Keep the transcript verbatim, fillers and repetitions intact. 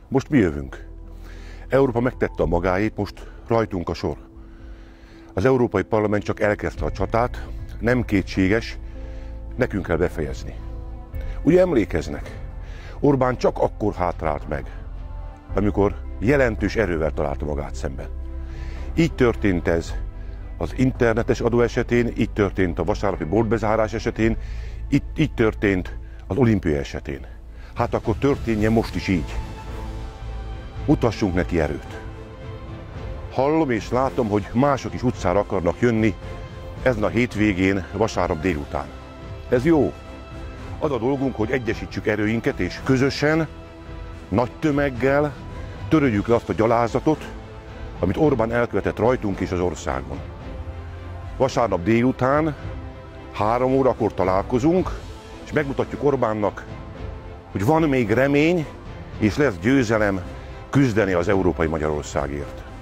Most mi jövünk. Európa megtette a magáét, most rajtunk a sor. Az Európai Parlament csak elkezdte a csatát, nem kétséges, nekünk kell befejezni. Ugye emlékeznek? Orbán csak akkor hátrált meg, amikor jelentős erővel találta magát szemben. Így történt ez az internetes adó esetén, így történt a vasárnapi boltbezárás esetén, így, így történt az olimpia esetén. Hát akkor történjen most is így. Mutassunk neki erőt. Hallom és látom, hogy mások is utcára akarnak jönni ezen a hétvégén, vasárnap délután. Ez jó. Az a dolgunk, hogy egyesítsük erőinket, és közösen, nagy tömeggel töröljük le azt a gyalázatot, amit Orbán elkövetett rajtunk és az országon. Vasárnap délután, három órakor találkozunk, és megmutatjuk Orbánnak, hogy van még remény, és lesz győzelem küzdeni az európai Magyarországért.